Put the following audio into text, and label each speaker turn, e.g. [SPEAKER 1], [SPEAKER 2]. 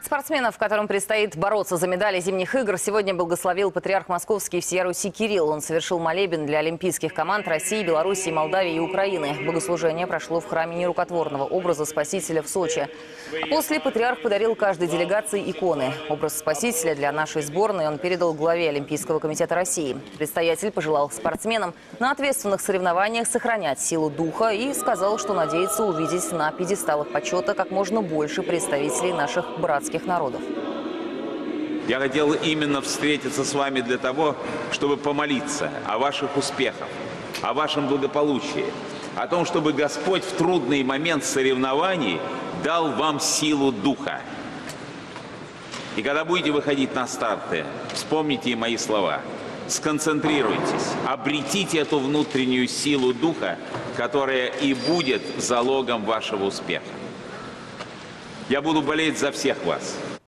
[SPEAKER 1] Спортсменов, которым предстоит бороться за медали зимних игр, сегодня благословил патриарх Московский всея Руси Кирилл. Он совершил молебен для олимпийских команд России, Белоруссии, Молдавии и Украины. Богослужение прошло в храме нерукотворного образа Спасителя в Сочи. После патриарх подарил каждой делегации иконы. Образ Спасителя для нашей сборной он передал главе Олимпийского комитета России. Предстоятель пожелал спортсменам на ответственных соревнованиях сохранять силу духа и сказал, что надеется увидеть на пьедесталах почета как можно больше представителей наших братских народов.
[SPEAKER 2] Я хотел именно встретиться с вами для того, чтобы помолиться о ваших успехах, о вашем благополучии, о том, чтобы Господь в трудный момент соревнований дал вам силу духа. И когда будете выходить на старты, вспомните мои слова. Сконцентрируйтесь, обретите эту внутреннюю силу духа, которая и будет залогом вашего успеха. Я буду болеть за всех вас.